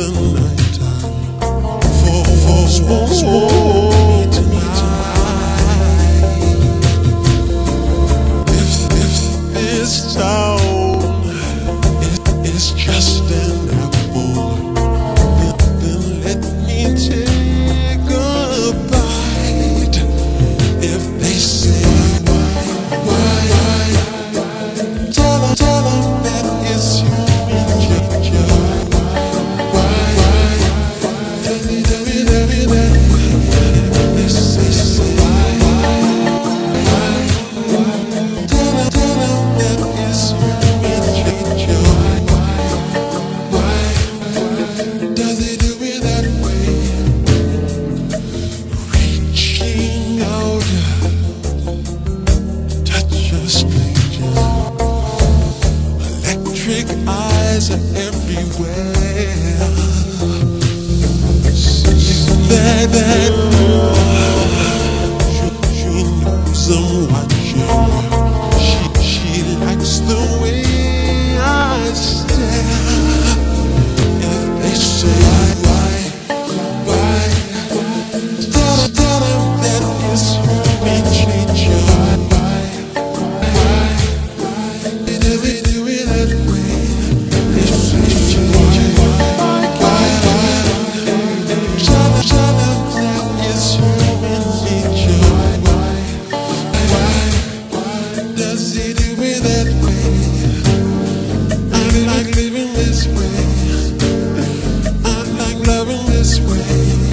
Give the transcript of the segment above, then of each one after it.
the nighttime. For me tonight. If this town is just an apple, then let me take a bite. If they say why, tell them that it's human nature. Why, tell me that they say why, tell them that it's human nature. Why does it do it that way? Reaching out, touch a stranger. Electric eyes are everywhere. That she knows I'm watching. She likes the way I stare. If they say why, tell them that it's human nature. Why they do it that way? They say why, tell them that it's human nature. Why does he do it that way? I like living this way. I like loving this way.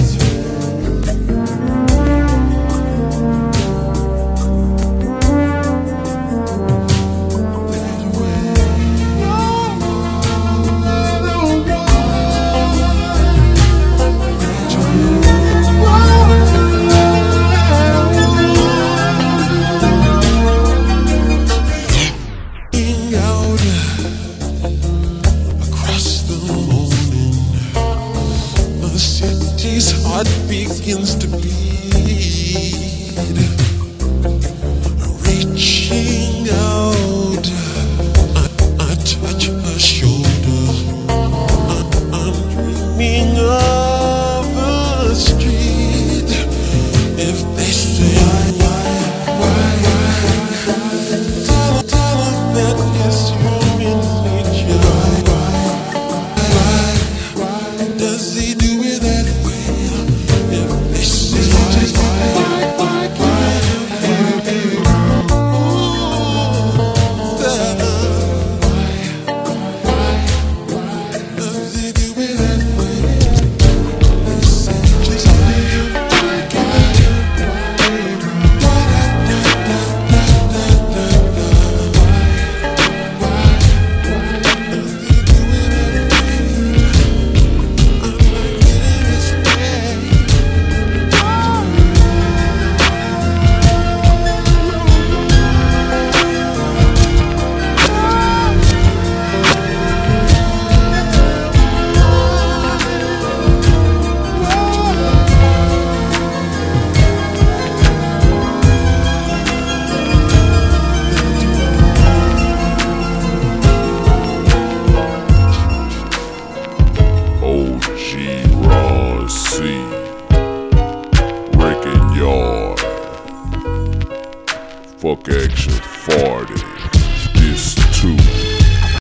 City's heart begins to beat. Reaching out, I touch her shoulder. I'm dreaming of a street. If they say why, tell them that it's human nature. Why does he do it that way? If they say does he do it that way? They say just Wrecking Yard. Fuck Action 4.